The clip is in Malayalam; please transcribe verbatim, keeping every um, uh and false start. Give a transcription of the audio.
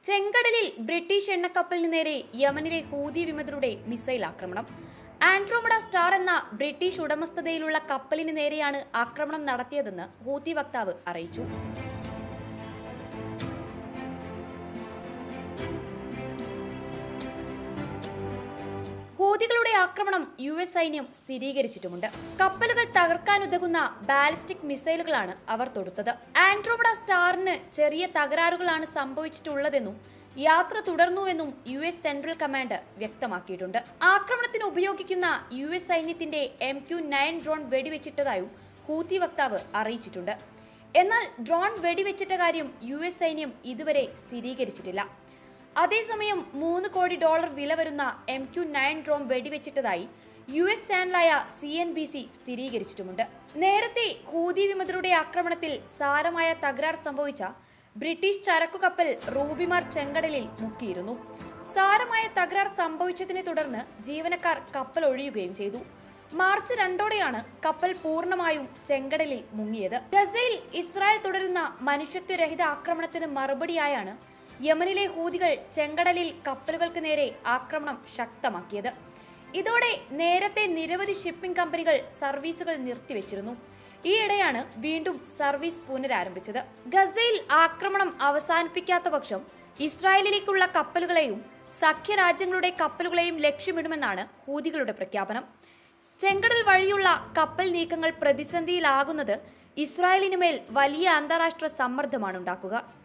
ചെങ്കടലിൽ ബ്രിട്ടീഷ് എണ്ണക്കപ്പലിന് നേരെ യമനിലെ ഹൂതി വിമതരുടെ മിസൈൽ ആക്രമണം. ആൻഡ്രോമഡ സ്റ്റാർ എന്ന ബ്രിട്ടീഷ് ഉടമസ്ഥതയിലുള്ള കപ്പലിന് നേരെയാണ് ആക്രമണം നടത്തിയതെന്ന് ഹൂതി വക്താവ് അറിയിച്ചു. ഹൂതികളുടെ ആക്രമണം യു എസ് സൈന്യം സ്ഥിരീകരിച്ചിട്ടുമുണ്ട്. കപ്പലുകൾ തകർക്കാനുതകുന്ന ബാലിസ്റ്റിക് മിസൈലുകളാണ് അവർ തൊടുത്തത്. ആൻഡ്രോമഡ സ്റ്റാറിന് ചെറിയ തകരാറുകളാണ് സംഭവിച്ചിട്ടുള്ളതെന്നും യാത്ര തുടർന്നുവെന്നും യു എസ് സെൻട്രൽ കമാൻഡ് വ്യക്തമാക്കിയിട്ടുണ്ട്. ആക്രമണത്തിന് ഉപയോഗിക്കുന്ന യു എസ് സൈന്യത്തിന്റെ എം ക്യു നയൻ ഡ്രോൺ വെടിവെച്ചിട്ടതായും ഹൂതി വക്താവ് അറിയിച്ചിട്ടുണ്ട്. എന്നാൽ ഡ്രോൺ വെടിവെച്ചിട്ട കാര്യം യു എസ് സൈന്യം ഇതുവരെ സ്ഥിരീകരിച്ചിട്ടില്ല. അതേസമയം മൂന്ന് കോടി ഡോളർ വില വരുന്ന എം ക്യു നയൻ ഡ്രോൺ വെടിവെച്ചിട്ടതായി യു എസ് ചാനലായ സി എൻ ബി സി സ്ഥിരീകരിച്ചിട്ടുമുണ്ട്. നേരത്തെ ഹൂതി വിമതരുടെ ആക്രമണത്തിൽ സാരമായ തകരാർ സംഭവിച്ച ബ്രിട്ടീഷ് ചരക്കുകപ്പൽ റൂബിമാർ ചെങ്കടലിൽ മുക്കിയിരുന്നു. സാരമായ തകരാർ സംഭവിച്ചതിനെ തുടർന്ന് ജീവനക്കാർ കപ്പൽ ഒഴിയുകയും ചെയ്തു. മാർച്ച് രണ്ടോടെയാണ് കപ്പൽ പൂർണ്ണമായും ചെങ്കടലിൽ മുങ്ങിയത്. ഗസയിൽ ഇസ്രായേൽ തുടരുന്ന മനുഷ്യത്വരഹിത ആക്രമണത്തിന് മറുപടിയായാണ് യമനിലെ ഹൂതികൾ ചെങ്കടലിൽ കപ്പലുകൾക്ക് നേരെ ആക്രമണം ശക്തമാക്കിയത്. ഇതോടെ നേരത്തെ നിരവധി ഷിപ്പിംഗ് കമ്പനികൾ സർവീസുകൾ നിർത്തിവെച്ചിരുന്നു. ഈയിടെയാണ് വീണ്ടും സർവീസ് പുനരാരംഭിച്ചത്. ഗസയിൽ ആക്രമണം അവസാനിപ്പിക്കാത്ത പക്ഷം ഇസ്രായേലിലേക്കുള്ള കപ്പലുകളെയും സഖ്യരാജ്യങ്ങളുടെ കപ്പലുകളെയും ലക്ഷ്യമിടുമെന്നാണ് ഹൂതികളുടെ പ്രഖ്യാപനം. ചെങ്കടൽ വഴിയുള്ള കപ്പൽ നീക്കങ്ങൾ പ്രതിസന്ധിയിലാകുന്നത് ഇസ്രായേലിനുമേൽ വലിയ അന്താരാഷ്ട്ര സമ്മർദ്ദമാണ് ഉണ്ടാക്കുക.